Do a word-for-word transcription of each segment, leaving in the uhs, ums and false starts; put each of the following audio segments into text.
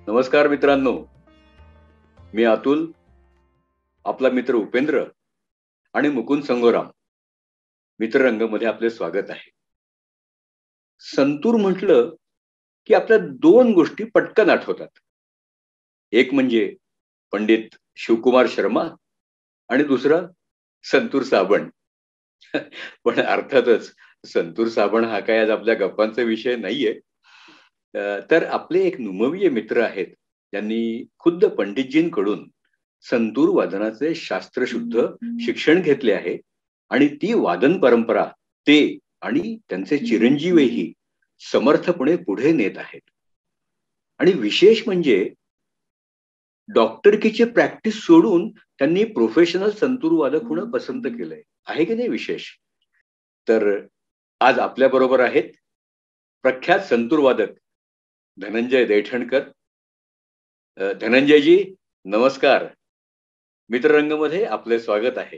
नमस्कार मित्रांनो, मी अतुल, आपला मित्र उपेंद्र आणि मुकुंद संगोराम मित्ररंगमध्ये आपले स्वागत आहे. संतूर म्हटलं की आपल्या दोन गोष्टी पटकन आठवतात. एक म्हणजे पंडित शिवकुमार शर्मा आणि दुसरं संतूर साबण. पण अर्थातच संतूर साबण हा काय आज आपल्या गप्पांचा विषय नाहीये. तर आपले एक नुमवीय मित्र आहेत, त्यांनी खुद्द पंडितजींकडून संतूर वादनाचे शास्त्रशुद्ध शिक्षण घेतले आहे आणि ती वादन परंपरा ते आणि त्यांचे चिरंजीवही समर्थपणे पुढे नेत आहेत. आणि विशेष म्हणजे डॉक्टरकीची प्रॅक्टिस सोडून त्यांनी प्रोफेशनल संतूर वादक होणं पसंत केलंय. आहे की नाही विशेष? तर आज आपल्या बरोबर आहेत प्रख्यात संतूर वादक धनंजय दैठणकर. धनंजयजी नमस्कार, मित्ररंगमध्ये आपले स्वागत आहे.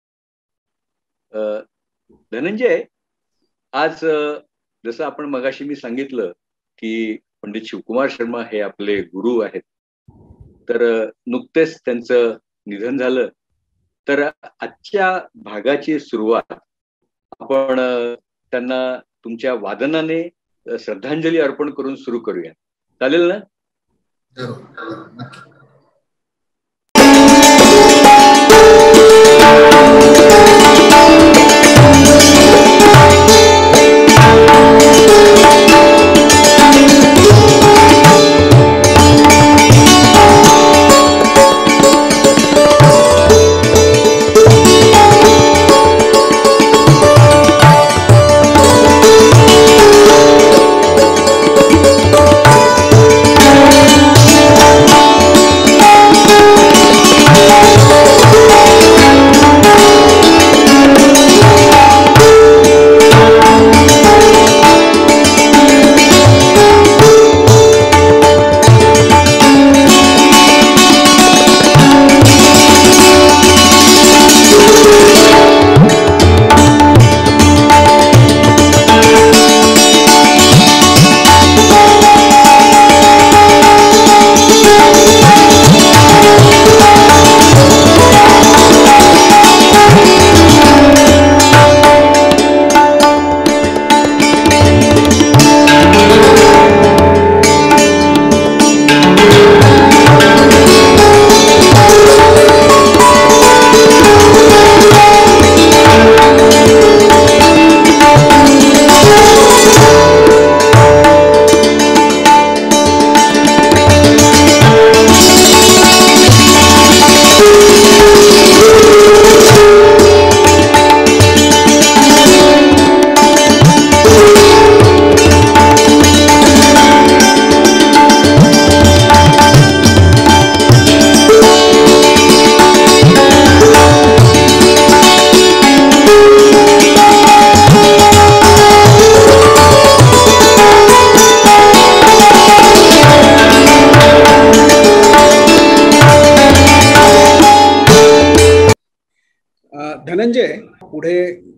धनंजय, आज जसं आपण मगाशी मी सांगितलं की पंडित शिवकुमार शर्मा हे आपले गुरु आहेत, तर नुकतेच त्यांचं निधन झालं. तर आजच्या भागाची सुरुवात आपण त्यांना तुमच्या वादनाने श्रद्धांजली अर्पण करून सुरू करूया, चालेल ना? धनंजय, पुढे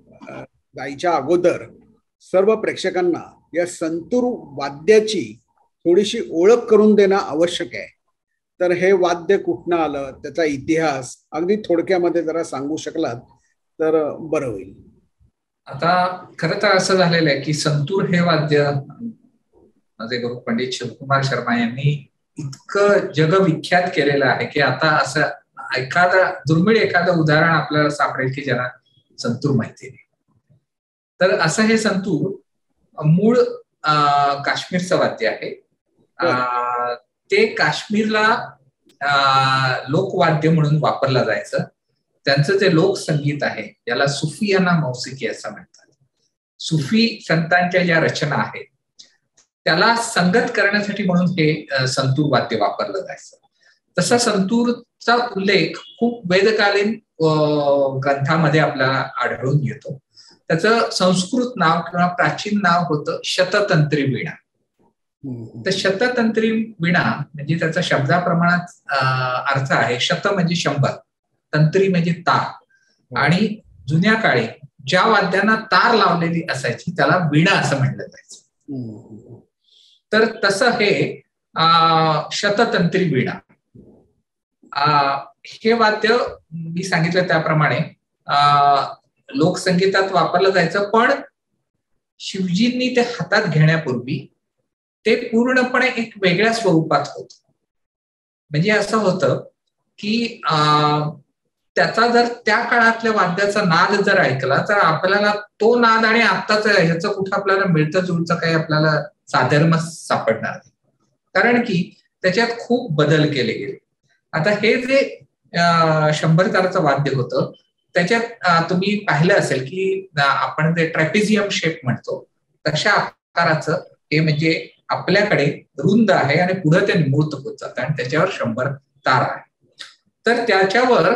जायच्या अगोदर सर्व प्रेक्षकांना या संतूर वाद्याची थोडीशी ओळख करून देणं आवश्यक आहे. तर हे वाद्य कुठनं आलं, त्याचा इतिहास अगदी थोडक्यामध्ये जरा सांगू शकलात तर बरं होईल. आता खरं तर असं झालेलं आहे की संतूर हे वाद्य माझे गुरु पंडित शिवकुमार शर्मा यांनी इतकं जगविख्यात केलेलं आहे की आता असं एखादा दुर्मिळ एखादं उदाहरण आपल्याला सापडेल की ज्यांना संतूर माहिती नाही. तर असं हे संतूर मूळ काश्मीरचं वाद्य आहे. ते काश्मीरला लोकवाद्य म्हणून वापरलं जायचं. त्यांचं जे लोकसंगीत आहे याला सुफियाना मौसिकी असं म्हणतात. सुफी संतांच्या ज्या रचना आहेत त्याला संगत करण्यासाठी म्हणून हे संतूर वाद्य वापरलं जायचं. तसा संतूरचा उल्लेख खूप वेदकालीन ग्रंथामध्ये आपल्याला आढळून येतो. त्याचं संस्कृत नाव किंवा प्राचीन नाव होतं शततंत्री वीणा. तर शततंत्री वीणा म्हणजे त्याचा शब्दाप्रमाणात अर्थ आहे. शत म्हणजे शंभर, तंत्री म्हणजे तार, आणि जुन्या काळी ज्या वाद्यांना तार लावलेली असायची त्याला वीणा असं म्हटलं जायचं. तर तसं हे शततंत्री वीणा. हे वाद्य मी सांगितलं त्याप्रमाणे लोकसंगीतात वापरलं जायचं, पण शिवजींनी ते हातात घेण्यापूर्वी ते पूर्णपणे एक वेगळ्या स्वरूपात होत. म्हणजे असं होतं की त्याचा जर त्या काळातल्या वाद्याचा नाद जर ऐकला तर आपल्याला तो नाद आणि आत्ताच ह्याचं कुठं आपल्याला मिळतं जुळतं काही आपल्याला साधर्म सापडणार नाही, कारण की त्याच्यात खूप बदल केले गेले. आता हे जे शंभर ताराचं वाद्य होतं त्याच्यात तुम्ही पाहिलं असेल की आपण जे ट्रॅपिझियम शेप म्हणतो तशा आकाराचं हे, म्हणजे आपल्याकडे रुंद आहे आणि पुढे ते निमूळत होत जातं आणि त्याच्यावर शंभर तारा आहे. तर त्याच्यावर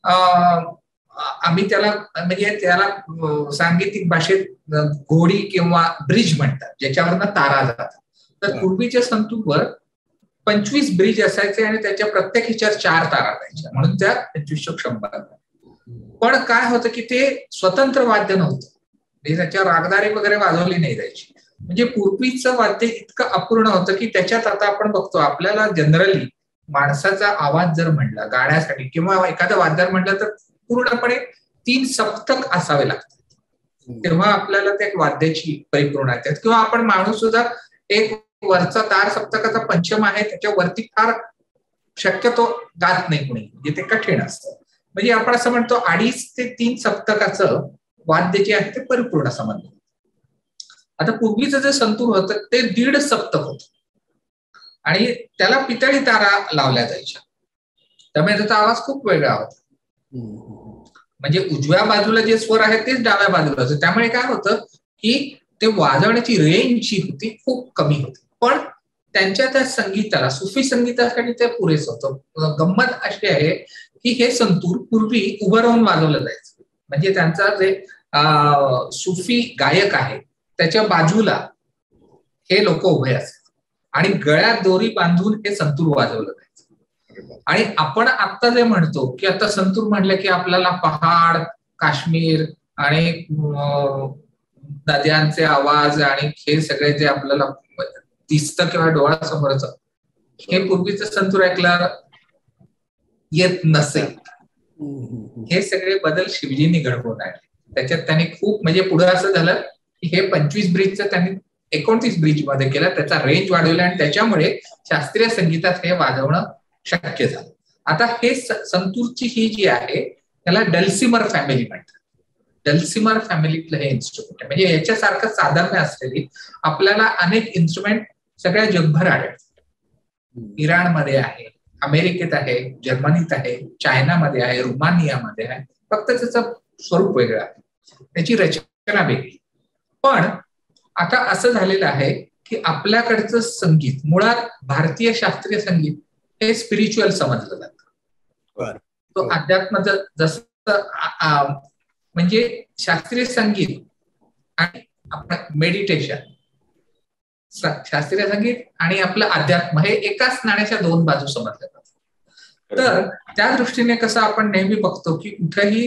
आम्ही त्याला म्हणजे त्याला सांगीतिक भाषेत घोडी किंवा ब्रिज म्हणतात, ज्याच्यावरनं तारा जातात. तर पूर्वीच्या संतूरवर पंचवीस ब्रिज असायचे आणि त्याच्या प्रत्येक ह्याच्यावर चार तारा राहायच्या, म्हणून त्या पंचवीस शंभर. पण काय होतं की ते स्वतंत्र वाद्य नव्हतं, म्हणजे त्याच्यावर रागदारी वगैरे वाजवली नाही जायची. म्हणजे पूर्वीचं वाद्य इतकं अपूर्ण होतं की त्याच्यात आता आपण बघतो आपल्याला जनरली माणसाचा आवाज जर म्हणला गाण्यासाठी किंवा एखादं वाद्य म्हणलं तर पूर्णपणे तीन सप्तक असावे लागतात, तेव्हा आपल्याला त्या वाद्याची परिपूर्णता येते. किंवा आपण माणूस सुद्धा एक वरचा तार सप्तकाचा पंचम आहे त्याच्यावरती फार शक्यतो गात नाही कुणी, म्हणजे ते कठीण असतं. म्हणजे आपण असं म्हणतो अडीच ते तीन सप्तकाचं वाद्य जे आहे ते परिपूर्ण समजलं. आता पूर्वीचं जे संतूर होतं ते दीड सप्तक होतं आणि त्याला पितळी तारा लावल्या जायच्या, त्यामुळे त्याचा आवाज खूप वेगळा होता. म्हणजे उजव्या बाजूला जे स्वर आहे तेच डाव्या बाजूला होते, त्यामुळे काय होतं की ते वाजवण्याची रेंज जी होती खूप कमी होती. पण त्यांच्या त्या संगीताला, सुफी संगीतासाठी ते पुरेस होतं. गंमत अशी आहे की हे संतूर पूर्वी उभं राहून वाजवलं जायचं, म्हणजे त्यांचा जे सुफी गायक आहे त्याच्या बाजूला हे लोक उभे असतात आणि गळ्यात दोरी बांधून हे संतूर वाजवलं जायचं. आणि आपण आता जे म्हणतो की आता संतूर म्हणलं की आपल्याला पहाड, काश्मीर आणि नद्यांचे आवाज आणि हे सगळे जे आपल्याला दिसतं किंवा डोळ्यासमोरच, हे पूर्वीचं संतूर ऐकलं येत नसेल. हे सगळे बदल शिवजींनी घडवून आणले. त्याच्यात त्यांनी खूप, म्हणजे पुढे असं झालं की हे पंचवीस ब्रिजचं त्यांनी एकोणतीस ब्रिज मध्ये केलं, त्याचा रेंज वाढवला आणि त्याच्यामुळे शास्त्रीय संगीतात हे वाजवणं शक्य झालं. आता हे संतूरची ही जी आहे त्याला डल्सिमर फॅमिली म्हणतात. डल्सिमर फॅमिलीतलं हे इन्स्ट्रुमेंट आहे. म्हणजे याच्यासारखं साधर्म्य असलेली आपल्याला अनेक इन्स्ट्रुमेंट सगळ्या जगभर आढळतात. इराणमध्ये आहे, अमेरिकेत आहे, जर्मनीत आहे, चायनामध्ये आहे, रुमानियामध्ये आहे. फक्त त्याचं स्वरूप वेगळं आहे, त्याची रचना वेगळी. पण आता असं झालेलं आहे की आपल्याकडचं संगीत, मुळात भारतीय शास्त्रीय संगीत हे स्पिरिच्युअल समजलं जातं. तो अध्यात्म जसं म्हणजे शास्त्रीय संगीत आणि आपलं मेडिटेशन, शास्त्रीय संगीत आणि आपलं अध्यात्म हे एकाच नाण्याच्या दोन बाजू समजल्या जातात. तर त्या दृष्टीने कसं आपण नेहमी बघतो की कुठेही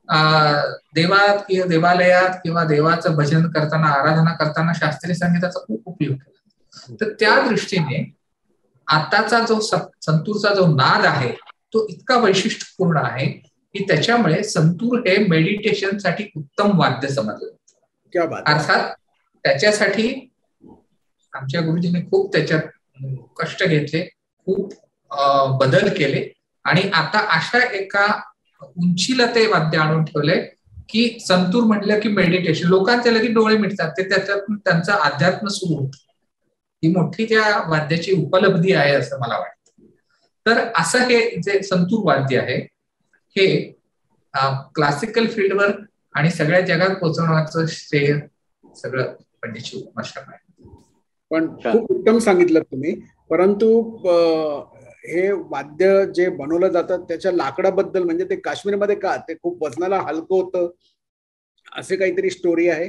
देवात किंवा देवालयात किंवा देवाचं भजन करताना, आराधना करताना शास्त्रीय संगीताचा खूप उपयोग केला. तर त्या दृष्टीने आताचा जो संतूरचा जो नाद आहे तो इतका वैशिष्ट्यपूर्ण आहे की त्याच्यामुळे संतूर हे मेडिटेशन साठी उत्तम वाद्य समजलं जातं. अर्थात त्याच्यासाठी आमच्या गुरुजींनी खूप त्याच्यात कष्ट घेतले, खूप बदल केले आणि आता अशा एका उंचीला ते वाद्य आणून ठेवले की संतूर म्हटलं की मेडिटेशन, लोकांचे लगेच डोळे मिटतात, ते त्याच्यातून त्यांचं अध्यात्म सुरू होतं. ही मोठी त्या वाद्याची उपलब्धी आहे असं मला वाटतं. तर असं हे जे संतूर वाद्य आहे हे क्लासिकल फील्डवर आणि सगळ्या जगात पोहोचवण्याचं श्रेय सगळं पंडित शिवकुमार शर्मा आहे. पण खूप उत्तम सांगितलं तुम्ही. परंतु हे वाद्य जे बनवलं जातं त्याच्या लाकडाबद्दल, म्हणजे ते काश्मीरमध्ये का ते खूप वजनाला हलकं होतं, असे काहीतरी स्टोरी आहे?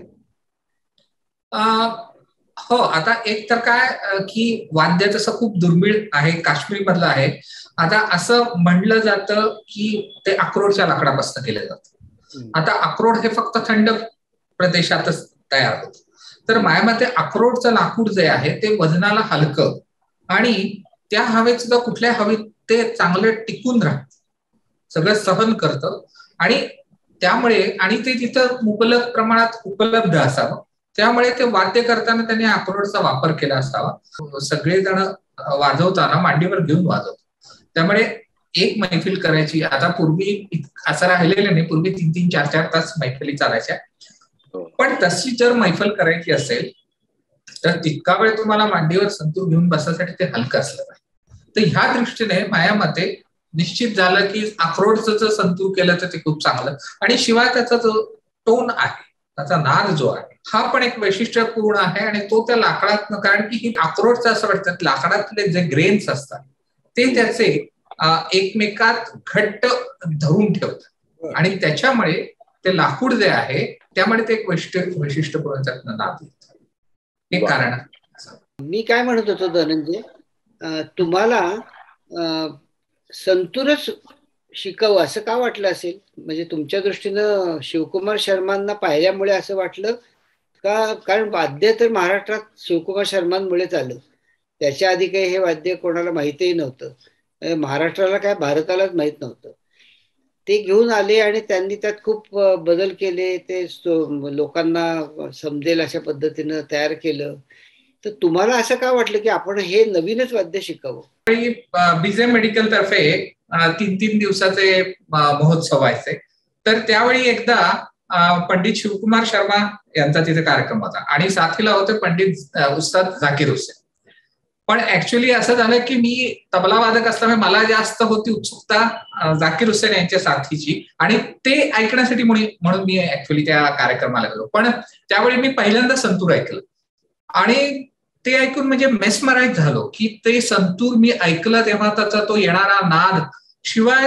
हो, आता एक तर काय की वाद्य तसं खूप दुर्मिळ आहे, काश्मीर मधलं आहे. आता असं म्हणलं जातं की ते अक्रोडच्या लाकडापासून केलं जातं. आता अक्रोड हे फक्त थंड प्रदेशातच तयार होतं. तर माझ्या मते अक्रोडचं लाकूड जे आहे ते वजनाला हलकं आणि त्या हवेत सुद्धा कुठल्या हवेत ते चांगलं टिकून राहत, सगळं सहन करतं. आणि त्यामुळे आणि ते तिथं मुबलक प्रमाणात उपलब्ध असावं, त्यामुळे ते वाद्य करताना त्यांनी अक्रोडचा वापर केला असावा. सगळेजण वाजवताना मांडीवर घेऊन वाजवतात. त्यामुळे एक मैफिल करायची, आता पूर्वी असं राहिलेलं नाही, पूर्वी तीन तीन चार चार तास मैफिली चालायच्या. पण तशी जर मैफल करायची असेल तर तितका वेळ तुम्हाला मांडीवर संतूर घेऊन बसायसाठी ते हलकं असलं पाहिजे. तर ह्या दृष्टीने माझ्या मते निश्चित झालं की अक्रोडचं जर संतूर केलं तर ते खूप चांगलं. आणि शिवाय त्याचा जो टोन आहे, त्याचा नाद जो आहे, हा पण एक वैशिष्ट्यपूर्ण आहे. आणि तो त्या लाकडात, कारण की ही अक्रोडचं असं वाटतं लाकडातले जे ग्रेन्स असतात ते त्याचे एकमेकात घट्ट धरून ठेवतात आणि त्याच्यामुळे ते लाकूड जे आहे त्यामुळे ते एक वैशिष्ट्य वैशिष्ट्यपूर्ण त्यातनं नाद येतं. हे कारण आहे. मी काय म्हणत होतो धनंजय, तुम्हाला संतूरच शिकावं असं का वाटलं असेल? म्हणजे तुमच्या दृष्टीनं शिवकुमार शर्मांना पाहिल्यामुळे असं वाटलं का? कारण वाद्य तर महाराष्ट्रात शिवकुमार शर्मांमुळेच आलं, त्याच्या आधी काही हे वाद्य कोणाला माहितीही नव्हतं, महाराष्ट्राला काय भारतालाच माहित नव्हतं. ते घेऊन आले आणि त्यांनी त्यात खूप बदल केले, ते लोकांना समजेल अशा पद्धतीनं तयार केलं. तर तुम्हाला असं का वाटलं की आपण हे नवीनच वाद्य शिकावं? बीजे मेडिकल तर्फे तीन तीन दिवसाचे महोत्सव व्हायचे, तर त्यावेळी एकदा पंडित शिवकुमार शर्मा यांचा तिथे कार्यक्रम होता आणि साथीला होते पंडित उस्ताद झाकीर हुसेन. पण ऍक्च्युली असं झालं की मी तबला वादक असल्यामुळे मला जास्त होती उत्सुकता झाकीर हुसेन यांच्या साथीची आणि ते ऐकण्यासाठी म्हणून मी ऍक्च्युली त्या कार्यक्रमाला गेलो. पण त्यावेळी मी पहिल्यांदा संतूर ऐकलं आणि ते ऐकून म्हणजे मेस्मराइज झालो की ते संतूर मी ऐकलं तेव्हा त्याचा तो येणारा नाद, शिवाय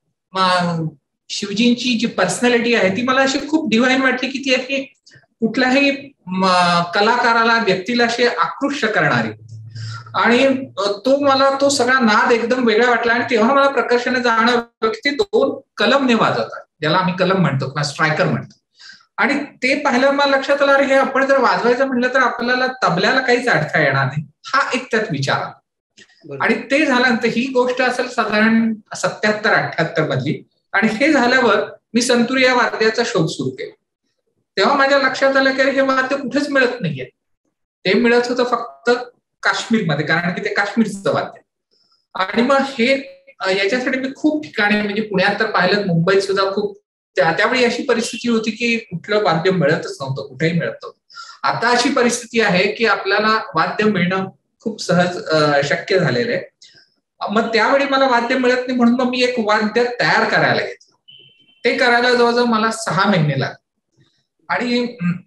शिवजींची जी पर्सनॅलिटी आहे ती मला अशी खूप डिव्हाइन वाटली की ती अशी कुठल्याही कलाकाराला, व्यक्तीला अशी आकृष्ट करणारी. आणि तो मला तो सगळा नाद एकदम वेगळा वाटला आणि तेव्हा मला प्रकर्षाने जाणवलं की ते दोन कलमने वाजवतात, ज्याला आम्ही कलम म्हणतो किंवा स्ट्रायकर म्हणतो. आणि ते पाहिल्यावर मला लक्षात आलं, अरे हे आपण जर वाजवायचं म्हटलं तर आपल्याला तबल्याला काहीच अडथळा येणार नाही, हा एक त्यात विचार आला. आणि ते झाल्यानंतर ही गोष्ट असेल साधारण सत्याहत्तर अठ्ठ्याहत्तर मधली, आणि हे झाल्यावर मी संतूर या वाद्याचा शोध सुरू केला. तेव्हा माझ्या लक्षात आलं की हे वाद्य कुठेच मिळत नाहीये, ते मिळत होतं फक्त काश्मीरमध्ये, कारण की ते काश्मीरचं वाद्य. आणि मग हे याच्यासाठी मी खूप ठिकाणी म्हणजे पुण्यात तर पाहिलं, मुंबईत सुद्धा खूप, त्यावेळी अशी परिस्थिती होती की कुठलं वाद्य मिळतच नव्हतं, कुठेही मिळत नव्हतं. आता अशी परिस्थिती आहे की आपल्याला वाद्य मिळणं खूप सहज शक्य झालेलं आहे. मग त्यावेळी मला वाद्य मिळत नाही म्हणून मग मी एक वाद्य तयार करायला घेतलं. ते करायला जवळजवळ मला सहा महिने लागले आणि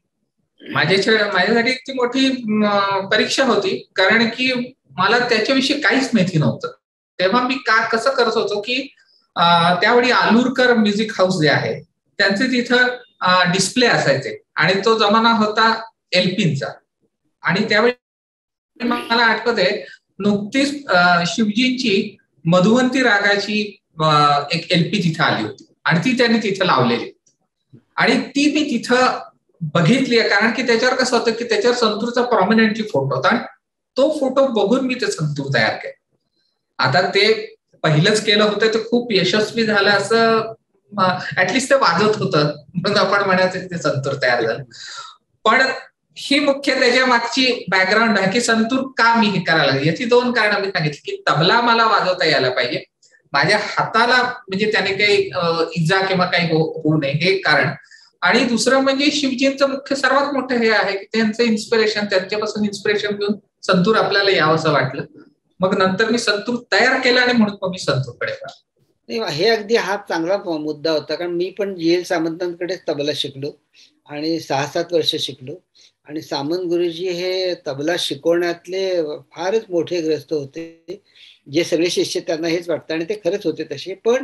माझ्या माझ्यासाठी ती मोठी परीक्षा होती, कारण की मला त्याच्याविषयी काहीच माहिती नव्हतं. तेव्हा मी का कसं करत होतो की त्यावेळी आलूरकर म्युझिक हाऊस जे आहे त्यांचे तिथं डिस्प्ले असायचे आणि तो जमाना होता एलपीचा. आणि त्यावेळी मला आठवते नुकतीच शिवजींची मधुवंती रागाची एक एलपी तिथं आली होती आणि ती त्यांनी तिथं लावलेली आणि ती मी तिथं बघितली आहे, कारण की त्याच्यावर कसं होतं की त्याच्यावर संतूरचा प्रॉमिनंटली फोटो होता आणि तो फोटो बघून मी ते संतूर तयार केलं. आता ते पहिलंच केलं होतं ते खूप यशस्वी झालं असं ऍटलिस्ट ते वाजत होतं म्हणून आपण म्हणायचं ते संतूर तयार झालं. पण ही मुख्य त्याच्या मागची बॅकग्राऊंड आहे की संतूर का मी हे करायला लागले. याची दोन कारण मी सांगितली की तबला मला वाजवता यायला पाहिजे, माझ्या हाताला म्हणजे त्याने काही इजा किंवा काही होऊ नये हे कारण, आणि दुसरं म्हणजे शिवजींचं मुख्य सर्वात मोठं हे आहे की त्यांचं इन्स्पिरेशन, त्यांच्यापासून इन्स्पिरेशन घेऊन संतूर आपल्याला यावं असं वाटलं. मग नंतर मी संतूर तयार केला आणि म्हणून मग मी संतूरकडे गेलो. हे अगदी हा चांगला मुद्दा होता, कारण मी पण जी एल सामंतांकडेच तबला शिकलो आणि सहा सात वर्ष शिकलो. आणि सामंत गुरुजी हे तबला शिकवण्यातले फारच मोठे ग्रस्त होते, जे सगळे शिष्य त्यांना हेच वाटतं आणि ते खरंच होते तसे. पण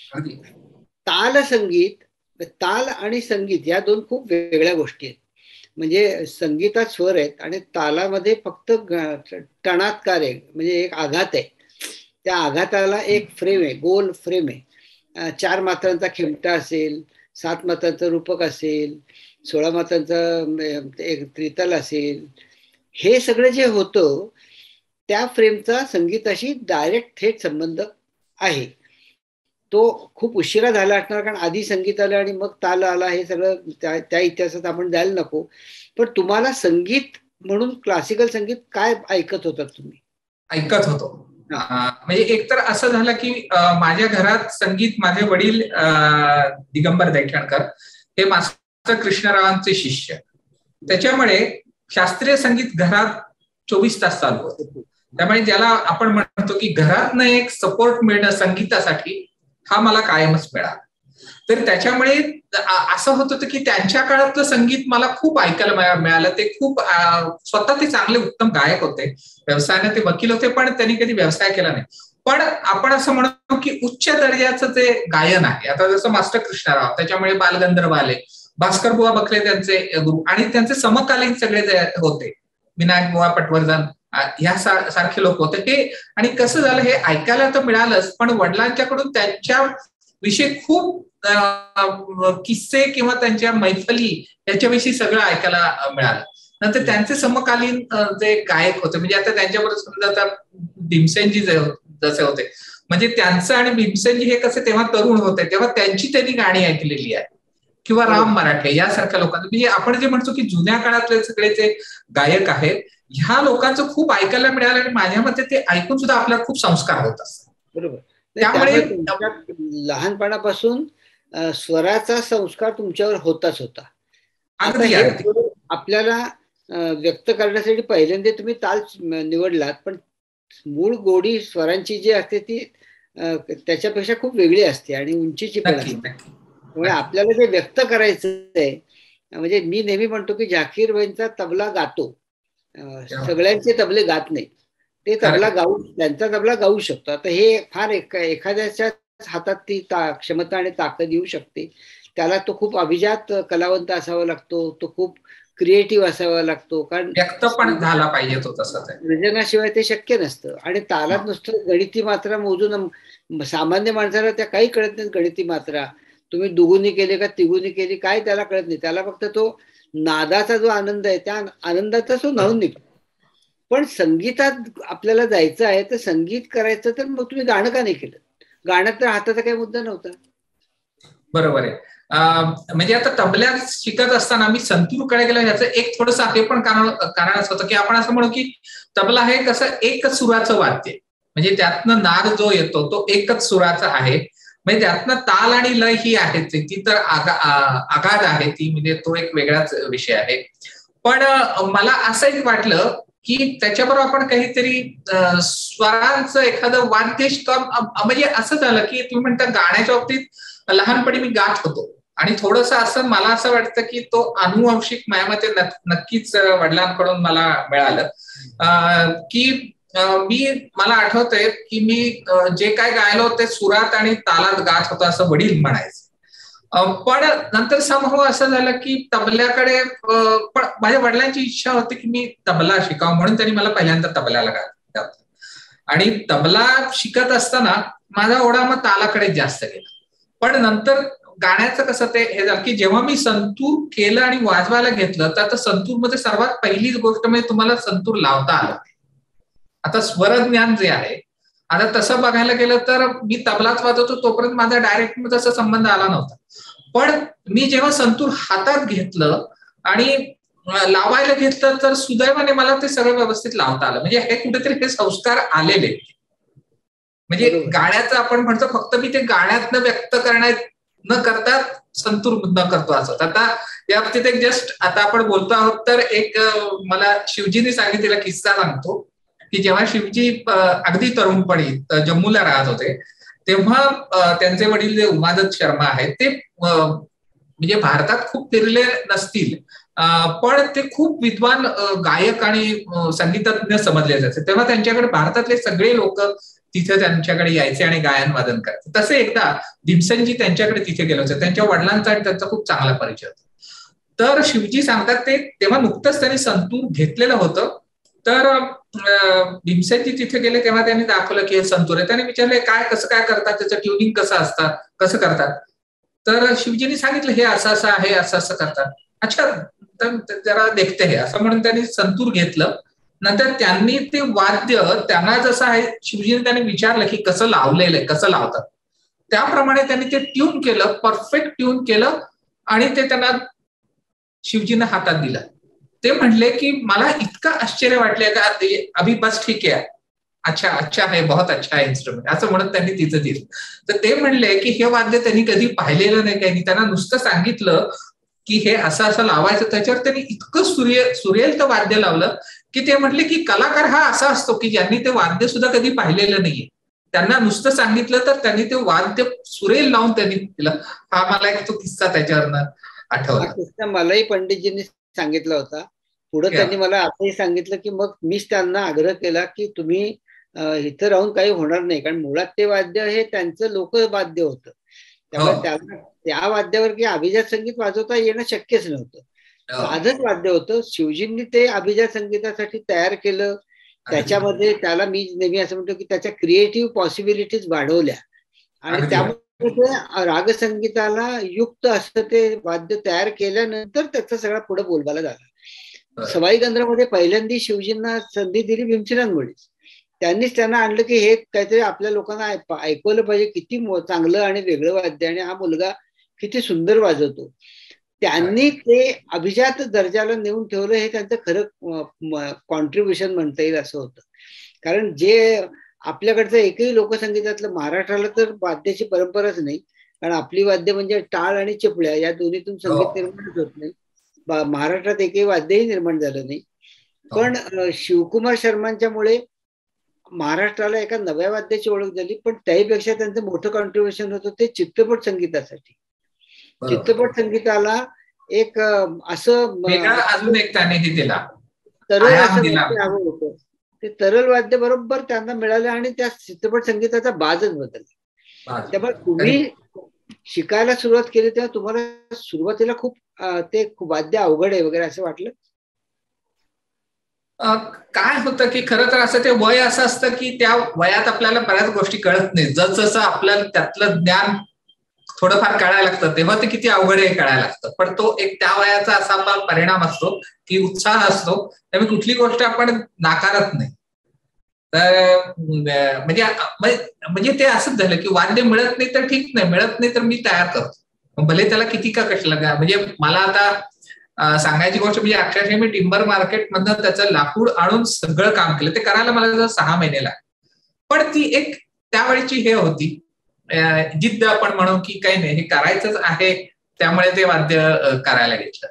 ताल संगीत, ताल आणि संगीत या दोन खूप वेगळ्या गोष्टी आहेत. म्हणजे संगीतात स्वर आहेत आणि तालामध्ये फक्त टणात्कार आहे, म्हणजे एक आघात आहे. त्या आघाताला एक फ्रेम आहे, गोल फ्रेम आहे. चार मात्रांचा खिमटा असेल, सात मात्रांचा रूपक असेल, सोळा मात्रांचा एक त्रिताल असेल. हे सगळं जे होतं त्या फ्रेमचा संगीताशी डायरेक्ट थेट संबंध आहे. तो खूप उशिरा झाला असणार, कारण आधी संगीत आलं आणि मग ताल आला, हे सगळं त्या, त्या इतिहासात आपण जायला नको. पण तुम्हाला संगीत म्हणून क्लासिकल संगीत काय ऐकत होतात तुम्ही? ऐकत होतो म्हणजे एकतर असं झालं की माझ्या घरात संगीत, माझे वडील दिगंबर दैठणकर हे मास्टर कृष्णरावांचे शिष्य, त्याच्यामुळे शास्त्रीय संगीत घरात चोवीस तास चालू होतं. त्यामुळे ज्याला आपण म्हणतो की घरातनं एक सपोर्ट मिळणं संगीतासाठी, हा मला कायमच मिळाला. तर त्याच्यामुळे असं होत होतं की त्यांच्या काळातलं संगीत मला खूप ऐकायला मिळालं. ते खूप स्वतः ते चांगले उत्तम गायक होते, व्यवसायाने ते वकील होते, पण त्यांनी कधी व्यवसाय केला नाही. पण आपण असं म्हणतो की उच्च दर्जाचं ते गायन आहे. आता जसं मास्टर कृष्णराव, त्याच्यामुळे बालगंधर्व आले, भास्कर बुवा बखले त्यांचे गुरु, आणि त्यांचे समकालीन सगळे जे होते, विनायक बुवा पटवर्धन, ह्या सारखे लोक होते हे. आणि कसं झालं, हे ऐकायला तर मिळालंच, पण वडिलांच्याकडून त्यांच्या विषयी खूप किस्से किंवा त्यांच्या मैफली याच्याविषयी सगळं ऐकायला मिळालं. नंतर त्यांचे समकालीन जे गायक होते, म्हणजे आता त्यांच्याबरोबर समजा आता भीमसेनजी जसे होते, म्हणजे त्यांचं आणि भीमसेनजी हे कसे तेव्हा तरुण होते, तेव्हा त्यांची त्यांनी गाणी ऐकलेली आहे, किंवा राम मराठे यासारख्या लोकांचं, म्हणजे आपण जे म्हणतो की जुन्या काळातले सगळे जे गायक आहेत, ह्या लोकांचं खूप ऐकायला मिळालं. आणि माझ्या मते ते ऐकून सुद्धा आपल्याला खूप संस्कार होत असतात. बरोबर. त्यामुळे लहानपणापासून स्वराचा संस्कार तुमच्यावर होताच होता. अगदी आपल्याला व्यक्त करण्यासाठी पहिल्यांदा तुम्ही ताल निवडलात, पण मूळ गोडी स्वरांची जी असते ती त्याच्यापेक्षा खूप वेगळी असते आणि उंचीची पण असते. त्यामुळे आपल्याला जे व्यक्त करायचं आहे, म्हणजे मी नेहमी म्हणतो की झाकीर भाईंचा तबला गातो, सगळ्यांचे तबले गात नाही, ते तबला गाऊ, त्यांचा तबला गाऊ शकतो. आता हे फार एखाद्याच्या हातात ती क्षमता आणि ताकद येऊ शकते. त्याला तो खूप अभिजात कलावंत असावा लागतो, तो खूप क्रिएटिव्ह असावा लागतो, कारण व्यक्त पण झाला पाहिजे तो तसंच. सृजनाशिवाय ते शक्य नसतं. आणि तालात नुसतं गणिती मात्रा मोजून सामान्य माणसाला त्या काही कळत नाहीत. गणिती मात्रा तुम्ही दुगुनी केली का तिगुनी केली काय त्याला कळत नाही. त्याला फक्त तो नादाचा जो आनंद आहे त्या आनंदाचा तो न्हावून निघतो. पण संगीतात आपल्याला जायचं आहे तर संगीत करायचं तर मग तुम्ही गाणं का नाही केलं? गाण्यात तर हाताचा काही मुद्दा नव्हता. बरोबर आहे. म्हणजे आता तबल्यात शिकत असताना मी संतूरकडे गेलो, याचं एक थोडंसं हे पण कारण कारण असं होतं की आपण असं म्हणू की तबला हे कसं एकच सुराचं वाद्य, म्हणजे त्यातनं नाद जो येतो तो एकच सुराचा आहे, म्हणजे त्यातनं ताल आणि लय ही आहे ती तर आगाध आहे ती, म्हणजे तो एक वेगळाच विषय आहे. पण मला असं एक वाटलं की त्याच्याबरोबर आपण काहीतरी स्वरांचं एखादं वाद्य, म्हणजे असं झालं की तुम्ही म्हणता गाण्याच्या बाबतीत लहानपणी मी गात होतो, आणि थोडंसं असं मला असं वाटतं की तो अनुवंशिक माझ्यामध्ये नक्कीच वडिलांकडून मला मिळालं. की मी मला आठवतंय की मी जे काय गायलो ते सुरात आणि तालात गात होतो असं वडील म्हणायचे. पण नंतर समभाव असं झालं की तबल्याकडे, पण माझ्या वडिलांची इच्छा होती की मी तबला शिकावं, म्हणून त्यांनी मला पहिल्यांदा तबल्याला घातलं. आणि तबला शिकत असताना माझा ओढा मग तालाकडे जास्त गेला. पण नंतर गाण्याचं कसं ते हे झालं की जेव्हा मी संतूर केलं आणि वाजवायला घेतलं, तर आता संतूर मध्ये सर्वात पहिलीच गोष्ट म्हणजे तुम्हाला संतूर लावता आलं. आता स्वरज्ञान जे आहे, आता तसं बघायला गेलं तर मी तबलाच वाजवतो तोपर्यंत माझा डायरेक्ट तसा संबंध आला नव्हता. पण मी जेव्हा संतूर हातात घेतलं आणि लावायला घेतलं तर सुदैवाने मला ते सगळं व्यवस्थित लावता आलं. म्हणजे हे कुठेतरी हे संस्कार आलेले, म्हणजे गाण्याचं आपण म्हणतो फक्त मी ते गाण्यातनं व्यक्त करण्यात न करता संतूर न करतो असं. आता या बाबतीत एक जस्ट आता आपण बोलतो आहोत तर एक मला शिवजीने सांगितलेला किस्सा सांगतो की जेव्हा शिवजी अगदी तरुणपणी जम्मूला राहत होते, तेव्हा त्यांचे वडील जे उमादत शर्मा आहेत ते म्हणजे भारतात खूप फिरले नसतील, पण ते खूप विद्वान गायक आणि संगीतज्ञ समजले जायचे. तेव्हा त्यांच्याकडे भारतातले सगळे लोक तिथे त्यांच्याकडे यायचे आणि गायन वादन करायचे. तसे एकदा भीमसेनजी त्यांच्याकडे तिथे गेले होते, त्यांच्या वडिलांचा आणि त्यांचा खूप चांगला परिचय होता. तर शिवजी सांगतात ते तेव्हा नुकतंच त्यांनी संतूर घेतलेलं होतं, तर भीमसेनजी तिथे गेले तेव्हा त्यांनी दाखवलं की हे संतूर आहे. त्याने विचारले काय कसं काय करतात, त्याचं ट्युनिंग कसं असतं, कसं करतात. तर शिवजींनी सांगितलं हे असं असं आहे, असं असं करतात. अच्छा तर जरा देखते हे असं म्हणून त्यांनी संतूर घेतलं नंतर त्यांनी ते वाद्य त्यांना जसं आहे शिवजीने त्यांनी विचारलं की कसं लावलेलं आहे, कसं लावतात, त्याप्रमाणे त्यांनी ते ट्यून केलं, परफेक्ट ट्यून केलं आणि ते त्यांना शिवजीने हातात दिलं. ते म्हणले की मला इतकं आश्चर्य वाटले का अभि बस ठीक आहे, अच्छा अच्छा आहे, बहुत अच्छा आहे इन्स्ट्रुमेंट, असं म्हणत त्यांनी तिचं दिलं. तर ते म्हणले की हे वाद्य त्यांनी कधी पाहिलेलं नाही, काही त्यांना नुसतं सांगितलं की हे असं असं लावायचं, त्याच्यावर त्यांनी इतकं सूर्य सुरेल तर वाद्य लावलं की ते म्हटले की कलाकार हा असा असतो की ज्यांनी ते वाद्य सुद्धा कधी पाहिलेलं नाहीये, त्यांना नुसतं सांगितलं तर त्यांनी ते वाद्य सुरेल लावून त्यांनी दिलं. हा मला एक तो किस्सा त्याच्यावरनं आठवला. किस्सा मलाही पंडितजींनी सांगितला होता. पुढे त्यांनी मला असंही सांगितलं की मग मीच त्यांना आग्रह केला की तुम्ही इथं राहून काही होणार नाही, कारण मुळात ते वाद्य हे त्यांचं लोकवाद्य होतं, त्यामुळे त्यांना त्या वाद्यावर की अभिजात संगीत वाजवता येणं शक्यच नव्हतं, साधंच वाद्य होतं. शिवजींनी ते अभिजात संगीतासाठी तयार केलं, त्याच्यामध्ये त्याला मी नेहमी असं म्हणतो की त्याच्या क्रिएटिव्ह पॉसिबिलिटीज वाढवल्या आणि त्यामुळे रागसंगीताला युक्त असं ते वाद्य तयार केल्यानंतर त्याचा सगळा पुढे बोलबाला झाला. सवाई गंधर्वमध्ये पहिल्यांदा शिवजींना संधी दिली भीमसेनांमुळेच. त्यांनीच त्यांना आणलं की हे काहीतरी आपल्या लोकांना ऐकवलं पाहिजे, किती चांगलं आणि वेगळं वाद्य आणि हा मुलगा किती सुंदर वाजवतो. त्यांनी ते अभिजात दर्जाला नेऊन ठेवलं, हे त्यांचं खरं कॉन्ट्रीब्युशन म्हणता येईल असं होतं. कारण जे आपल्याकडचं एकही लोकसंगीतातलं, महाराष्ट्राला तर वाद्याची परंपराच नाही, कारण आपली वाद्य म्हणजे टाळ आणि चिपळ्या या दोन्हीतून संगीत निर्माणच होत नाही. महाराष्ट्रात एकही वाद्यही निर्माण झालं नाही. पण शिवकुमार शर्मांच्या मुळे महाराष्ट्राला एका नव्या वाद्याची ओळख झाली. पण त्याहीपेक्षा त्यांचं मोठं कॉन्ट्रीब्युशन होतं ते चित्रपट संगीतासाठी. चित्रपट संगीताला एक असं अजून एक त्याने हे दिला, तरल असं वाद्य हवं होतं. ते तरल वाद्य बरोबर त्यांना मिळालं आणि त्या चित्रपट संगीताचा बाजच बदलला. त्यामुळे तुम्ही शिकायला सुरुवात केली तेव्हा तुम्हाला सुरुवातीला खूप ते वाद्य अवघड आहे वगैरे असं वाटलं? काय होतं की खरं तर असं ते वय असं असतं की त्या वयात आपल्याला बऱ्याच गोष्टी कळत नाही. जसं आपल्याला त्यातलं ज्ञान थोडंफार कळायला लागतं तेव्हा ते किती अवघड आहे कळायला लागतं. पण तो एक त्या वयाचा असा आपला परिणाम असतो की उत्साह असतो, त्यामुळे कुठली गोष्ट आपण नाकारत नाही. तर म्हणजे म्हणजे ते असंच झालं की वाद्य मिळत नाही तर ठीक नाही, मिळत नाही तर मी तयार करतो, भले त्याला किती का कष्ट लागा. म्हणजे मला आता सांगायची गोष्ट म्हणजे अक्षरशः मी टिंबर मार्केट मधनं त्याचं लाकूड आणून सगळं काम केलं. ते करायला मला सहा महिने लागले. पण ती एक त्यावेळीची हे होती जिद्द आपण म्हणू की काही नाही, हे करायचंच आहे, त्यामुळे ते वाद्य करायला घेतलं.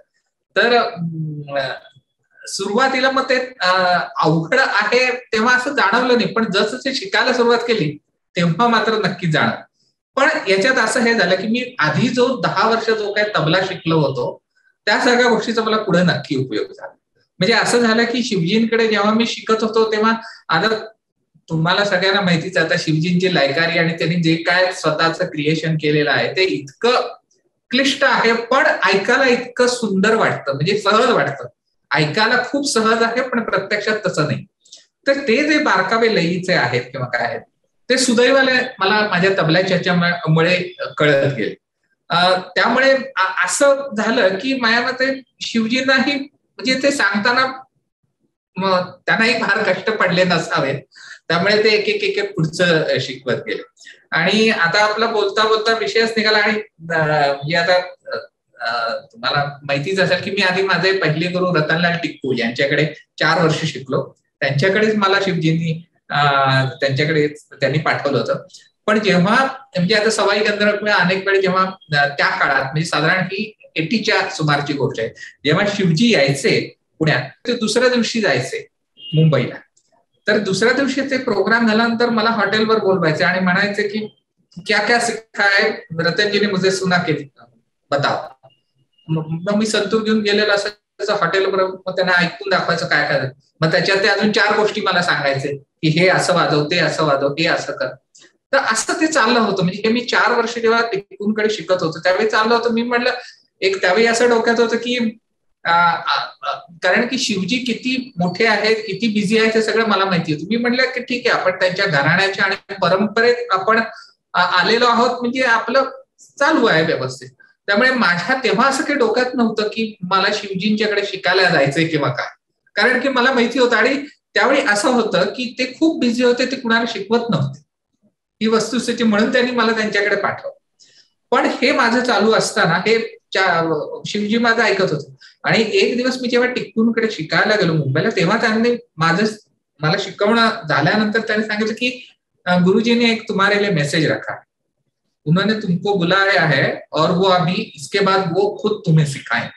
तर सुरुवातीला मग ते अवघड आहे तेव्हा असं जाणवलं नाही, पण जसं ते शिकायला सुरुवात केली तेव्हा मात्र नक्की जाणवलं. पण याच्यात असं हे झालं की मी आधी जो दहा वर्ष जो काही तबला शिकलो होतो त्या सगळ्या गोष्टीचा मला पुढे नक्की उपयोग झाला. म्हणजे असं झालं की शिवजींकडे जेव्हा मी शिकत होतो तेव्हा, आता तुम्हाला सगळ्यांना माहितीच आता शिवजींची लायकारी आणि त्यांनी जे काय स्वतःचं क्रिएशन केलेलं आहे ते इतकं क्लिष्ट आहे, पण ऐकायला इतकं सुंदर वाटतं, म्हणजे सहज वाटतं. ऐकायला खूप सहज आहे पण प्रत्यक्षात तसं नाही. तर ते जे बारकावे लयीचे आहेत किंवा काय आहेत ते सुदैवाने मला माझ्या तबल्याच्या मुळे कळत गेले. त्यामुळे असं झालं की माझ्या मते शिवजींनाही म्हणजे ते सांगताना मग त्यांनाही फार कष्ट पडले नसावेत, त्यामुळे ते एक एक एक पुढचं शिकवत गेले. आणि आता आपला बोलता बोलता विषयच निघाला. आणि म्हणजे आता तुम्हाला माहितीच असेल की मी आधी माझे पहिले गुरु रतनलाल टिक्कू यांच्याकडे चार वर्ष शिकलो. त्यांच्याकडेच मला शिवजींनी त्यांच्याकडे त्यांनी पाठवलं होतं. पण जेव्हा म्हणजे आता सवाई गंधर्व अनेक वेळी जेव्हा त्या काळात म्हणजे साधारण ही एटीच्या सुमारची गोष्ट आहे, जेव्हा शिवजी यायचे पुण्यात ते दुसऱ्या दिवशी जायचे मुंबईला. तर दुसऱ्या दिवशी ते प्रोग्राम झाल्यानंतर मला हॉटेलवर बोलवायचे आणि म्हणायचे की क्या क्या सिखा है रतनजीने मुझे सुना के बताओ. मग मी संतूर घेऊन गेलेलो असं हॉटेलवर, मग त्यांना ऐकून दाखवायचं काय काय. मग त्याच्यात ते अजून चार गोष्टी मला सांगायचे की हे असं वाजव, ते असं वाजव, हे असं कर. तर असं ते चाललं होतं. म्हणजे हे मी चार वर्ष जेव्हा टिक्कूंकडे शिकत होतो त्यावेळी चाललं होतं. मी म्हटलं एक त्यावेळी असं डोक्यात होतं की कारण की शिवजी किती मोठे आहेत, किती बिझी आहेत हे सगळं मला माहिती होतं. मी म्हटलं की ठीक आहे, आपण त्यांच्या घराण्याच्या आणि परंपरेत आपण आलेलो आहोत, म्हणजे आपलं चालू आहे व्यवस्थित. त्यामुळे माझ्या तेव्हा असं काही डोक्यात नव्हतं की मला शिवजींच्याकडे शिकायला जायचंय किंवा काय, कारण की मला माहिती होतं. आणि त्यावेळी असं होतं की ते खूप बिझी होते, ते कुणाला शिकवत नव्हते, ही वस्तुस्थिती. म्हणून त्यांनी मला त्यांच्याकडे पाठवलं. पण हे माझं चालू असताना हे शिवजी माझं ऐकत होते. आणि एक दिवस मी जेव्हा टिक्कूंकडे शिकायला गेलो मुंबईला, तेव्हा त्यांनी माझं मला शिकवणं झाल्यानंतर त्यांनी सांगितलं की गुरुजी ने एक तुम्हारे लिए मैसेज रखा, उन्होंने तुमको बुलाया है और वो अभी इसके बाद वो खुद तुम्हें सिखाएं.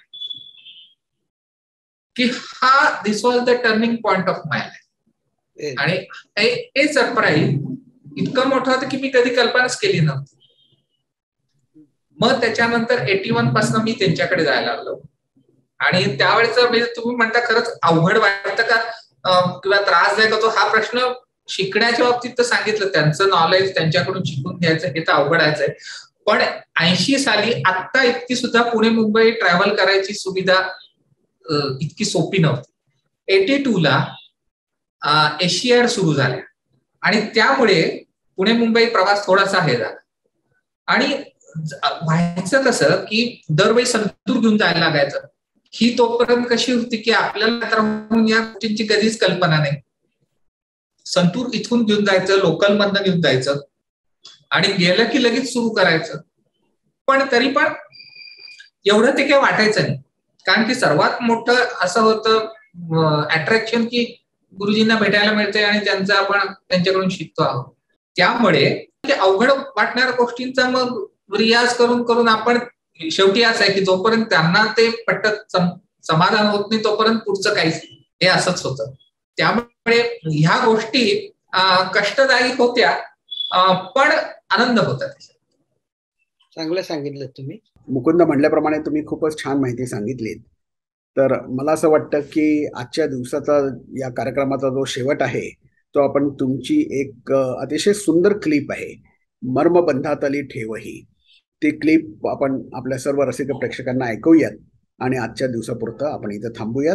की हा this was the turning point of my life. आणि हे सरप्राईज इतकं मोठं होतं की मी कधी कल्पनाच केली नव्हती. मग त्याच्यानंतर एटी वन पासून मी त्यांच्याकडे जायला लागलो. आणि त्यावेळेस म्हणजे तुम्ही म्हणता खरंच अवघड वाटतं का किंवा त्रासदायक होतो, हा प्रश्न शिकण्याच्या बाबतीत तर सांगितलं, त्यांचं नॉलेज त्यांच्याकडून शिकून घ्यायचं हे तर अवघडायचं आहे. पण ऐंशी साली आत्ता इतकी सुद्धा पुणे मुंबई ट्रॅव्हल करायची सुविधा इतकी सोपी नव्हती. एटी टू ला एशियाड सुरू झाल्या आणि त्यामुळे पुणे मुंबई प्रवास थोडासा हे झाला. आणि व्हायचं कसं की दरवेळी संतूर घेऊन जायला लागायचं. ही तोपर्यंत कशी होती की आपल्याला तर या गोष्टींची कधीच कल्पना नाही. संतूर इथून घेऊन जायचं, लोकल मधनं घेऊन जायचं आणि गेलं की लगेच सुरू करायचं. पण तरी पण एवढं ते काही वाटायचं नाही, कारण की सर्वात मोठं असं होतं अट्रॅक्शन की गुरुजींना भेटायला मिळते आणि त्यांचं आपण त्यांच्याकडून शिकतो आहोत. त्यामुळे अवघड वाटणाऱ्या गोष्टींचा मग रियाज करून करून आपण शेवटी असं आहे की जोपर्यंत त्यांना ते पटत समाधान होत नाही तोपर्यंत पुढचं काहीच नाही, हे असंच होतं. त्यामुळे ह्या गोष्टी कष्टदायक होत्या पण आनंद होता. चांगलं सांगितलं तुम्ही. मुकुंद म्हणल्याप्रमाणे तुम्ही खूपच छान माहिती सांगितलीत. तर मला असं वाटतं की आजच्या दिवसाचा या कार्यक्रमाचा जो शेवट आहे तो आपण तुमची एक अतिशय सुंदर क्लिप आहे, मर्मबंधातली ठेवही, ती क्लिप आपण आपल्या सर्व रसिक प्रेक्षकांना ऐकूयात आणि आजच्या दिवसापुरतं आपण इथं थांबूयात.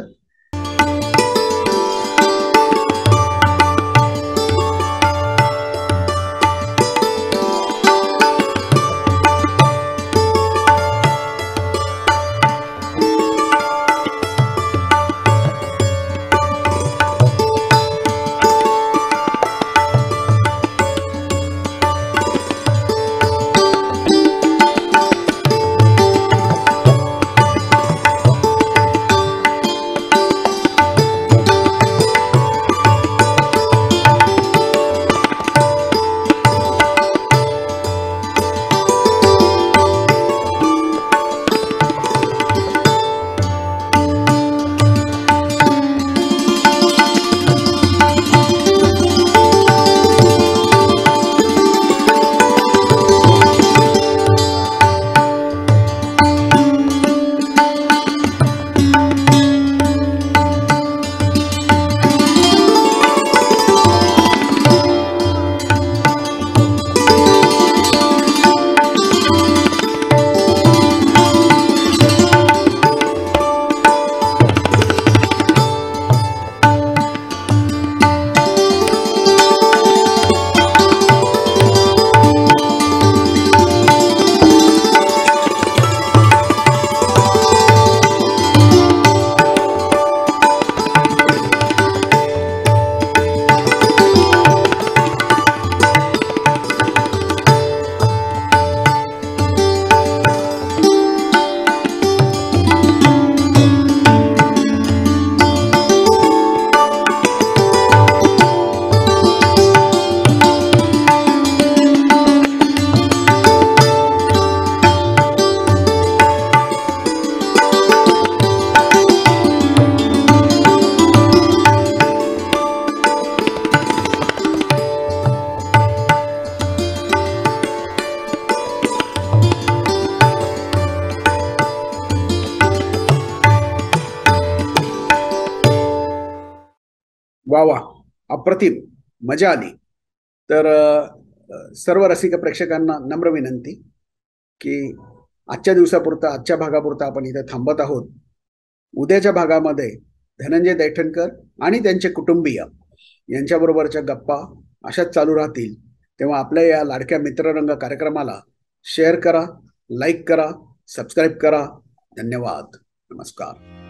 वा वा, अप्रतिम, मजा आली. तर सर्व रसिक प्रेक्षकांना नम्र विनंती की आजच्या दिवसापुरता आजच्या भागापुरता आपण इथे थांबत आहोत. उद्याच्या भागामध्ये धनंजय दैठणकर आणि त्यांचे कुटुंबीय यांच्याबरोबरच्या गप्पा अशाच चालू राहतील. तेव्हा आपल्या या लाडक्या मित्ररंग कार्यक्रमाला शेअर करा, लाईक करा, सबस्क्राईब करा. धन्यवाद. नमस्कार.